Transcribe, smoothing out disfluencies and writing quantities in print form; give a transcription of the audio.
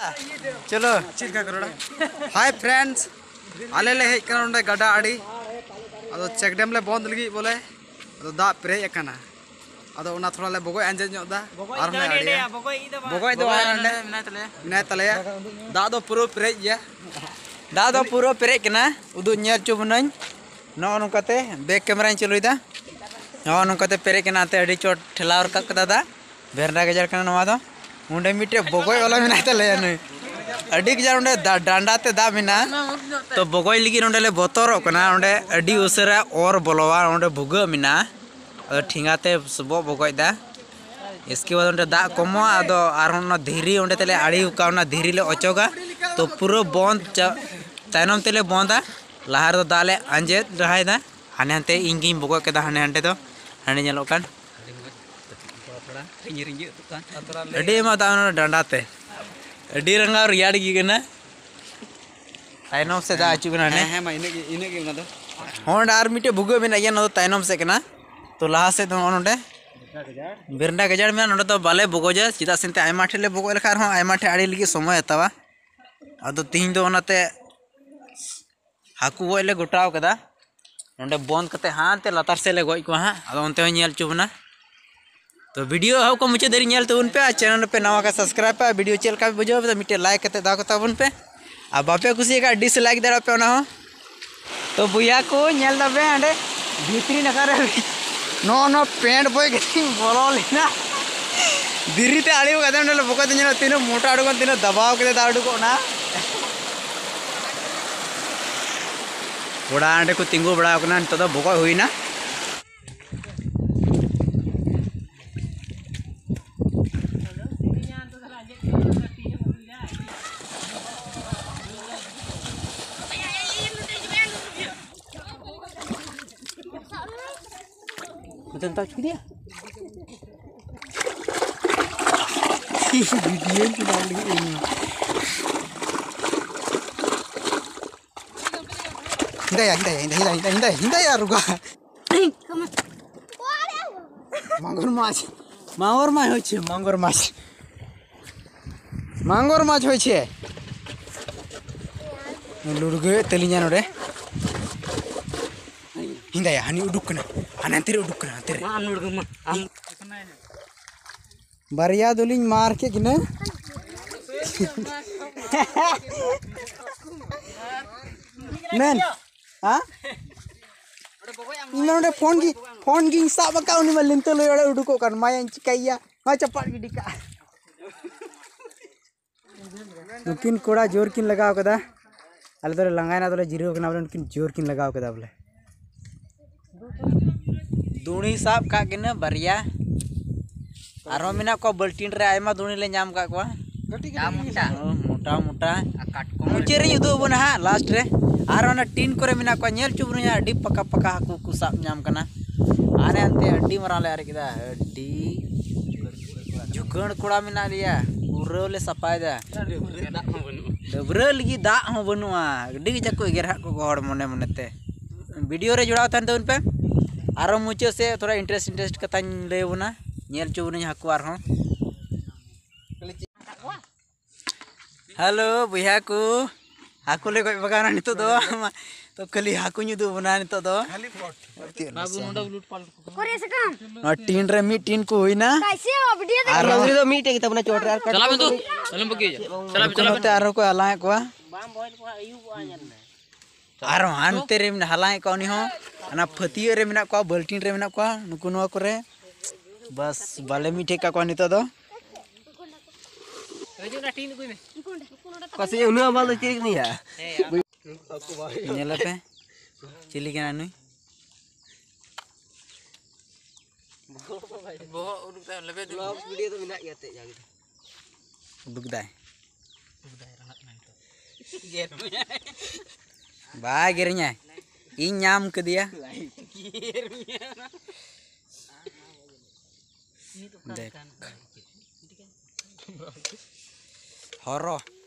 चलो Chilka करोड़ा hi friends आले ले हेज कना नोंडे गडा आड़ी अदो चेक डैम ले बंद लगी बोले अदो दा पेरेज अकाना अदो ओना थोड़ा ले बगोय अंजे ᱧᱚᱜ दा आर ने आड़ी बगोय दो आंडे मिनाय तलेया दा दो पुरो पेरेज या दा दो पुरो पेरेज कना उदु ñel चुबनाñ नो नोंकाते बैक कैमरा चलुइदा नो नोंकाते पेरेज कना ते अडी चोट ठेलावर का कदा दा बेरना गजर कना नवा दो उंडे मिटे बगोय वाला मिनाय तलेया नै अडी गजर उंडे डांडा ते दा मिना तो बगोय लगी उंडे ले बोतरो कना उंडे अडी उसरा और बोलवा उंडे भुगा मिना अदो ठिंगाते सबो बगोय दा इसके बाद उंडे दा कमो अदो आर उन धीरी उंडे तले आड़ी उकावना धीरी ले ओचोगा तो पूरा बंद तायनम तेले बंदा लहार दो दाले अंजेद रहायदा हाने हंते इंगिं बगोय केदा हाने हंटे दो हाने नेलो कान अडी मा दा डांडाते अडी रंगा रियाड़ गी कना तायनम से दा आचु कना ने मा इने गे उना दो होंड आर मिटे भुगो मेना या न तायनम से कना तो लहा से तो नोंडे बेरना गजाड़ में नोंडे तो बाले बगोजा चिदा सेनते आयमा ठेले बगो लेखा रहो आयमा ठे आड़ी लगी समय हतावा अदो तिहिं दो ओनाते हाकू गोय ले गोटाव कदा नोंडे बंद कते हानते लतार से ले गोय को हां अदो ओनते नेल चुबना तो वीडियो हाउ को मुचे देरी नेल तबुन पे चैनल पे नवा का सब्सक्राइब पे वीडियो चेल का बुझो तो मिटे लाइक कते दा को तबुन पे आ बापे खुशी का डिस लाइक दरा पे ओना हो तो बुया को नेल दबे आंडे भीतरी नकारे नो नो पेंट बॉय के बोलो लेना दिरी ते आड़ी कदम ने बको दिन तीन मोटा अड़गन तीन दबाव के दा अड़को ना बड़ा आंडे को तिंगु बड़ा कना तो द बको हुईना Betul tak cuci dia? Video sudah lagi ini. Hindai ya ruga. Mangor mas hoiche. Lurge telinya nore. Hindai ya, hani uduk kena. Anantir uduk kena, antir. Baria duling mar ke gina. Men, ah? Ina udah phone ging sab ka uni malin to loy uduk kan mayan cikaya, ma cepat gidi ka. Mungkin koda jor kin लगाव कदा आले तो लंगाय ना तो zero कना बोले उनकिन जोर किन लगाव कदा बोले दुणी साब का किन बरिया आरो मिना को बल्टीन रे आयमा दुणी ले नाम का को मोटा मोटा मुचे रे युदो बना हा लास्ट रे आरो ना टीन करे मिना को नेल चुबरुया अडी पका पका हाकु कु साब नाम कना आने अंते अडी मराले आरे किदा अडी जुगण कोड़ा मिना लिया पूरा ले सपायदा डबरा लगी दा हो बनुआ गडी जाको गेरहा को हड़ मने मनेते वीडियो रे जुड़ाव थान पे आरो मुचे से थोड़ा इंटरेस्ट कथा ले बना नेल चुबुनी हाकु आर हो हेलो भैया को हाकु ले गय बगाना नितो दो तो खाली हाकु नुदु बना नितो दो खाली पट बाबू नोडा लूट पाल करे से काम टीन रे मी टीन को होइना कैसे वीडियो देख आरो तो मीट के तबना चोट रे चला बे तू चलम बगे चला ते आरो को हलाए को बाम भइल को आयु आयन आरो हानते रे मिना हलाए कोनी हो अना फतियो रे मिना को बल्टीन रे मिना को नुकु नो करे बस बाले मीठे का को नितो दो ना टीन कोई में कसे उनु बाल तो चिरिक नहीं है नेला पे चिली के नानुई बहुत उड़ुक ता लेबे ब्लॉग वीडियो तो मिना याते जागे उड़ुक दाय रंगत नान तो गेर बा गेरnya इन नाम के दिया गेर देख हरो